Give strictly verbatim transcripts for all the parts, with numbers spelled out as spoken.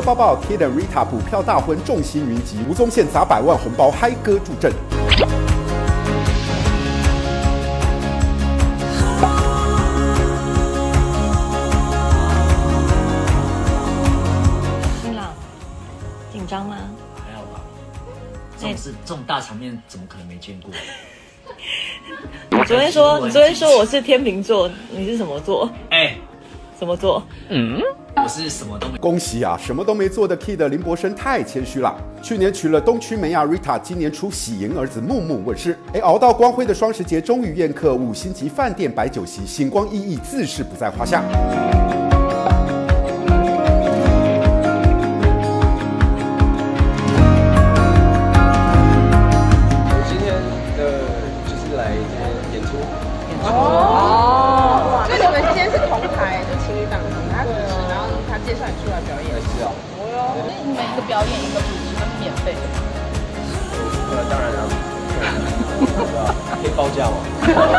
报报，贴的 Rita 补票大婚，众星云集，吴宗宪砸百万红包，嗨歌助阵。 新郎，紧张吗？ 还好吧，这种事这种大场面怎么可能没见过？ 你昨天说，你昨天说我是天秤座，你是什么座？ 哎、欸， 什么座？嗯。 我是什么都没。 恭喜啊，什么都没做的 Kid 林柏生太谦虚了。去年娶了东区美亚 Rita， 今年出喜迎儿子木木问世。哎，熬到光辉的双十节终于宴客，五星级饭店摆酒席，星光熠熠，自是不在话下。 我今天的就是来这边演出。演出哦，所以你们今天是同台，就情侣档同台。 他介绍你出来表演， 是啊， 哦哟，所以你们一个表演一个主持都是免费的。 呃，当然了，对吧？可以报价吗？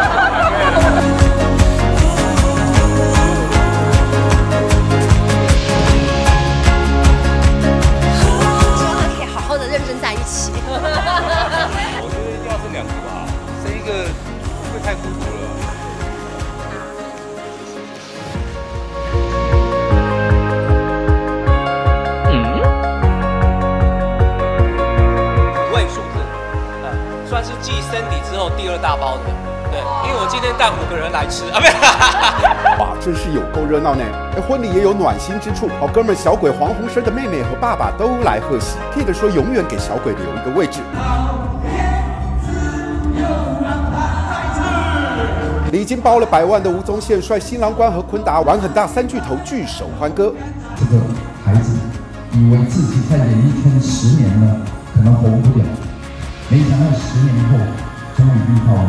希望他可以好好的认真在一起。 我觉得一定要生两个吧，生一个会太孤独了。 算是继 Sandy 之后第二大包的，对，因为我今天带五个人来吃啊，没有。 哇，真是有够热闹呢！哎，婚礼也有暖心之处，好哥们小鬼黄鸿升的妹妹和爸爸都来贺喜。Kid 说永远给小鬼留一个位置。礼金包了百万的吴宗宪率新郎官和坤达玩很大，三巨头聚首欢歌。 这个孩子以为自己在演艺圈十年了，可能红不了。 没想到十年后，终于遇到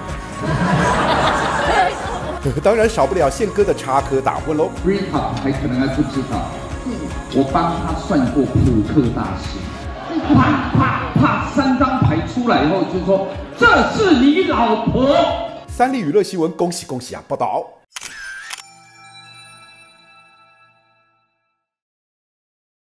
我。当然少不了宪哥的插科打诨喽。 Rita 还可能还不知道，我帮他算过扑克大师，啪啪啪三张牌出来以后就说这是你老婆。 三立娱乐新闻，恭喜恭喜啊！报道。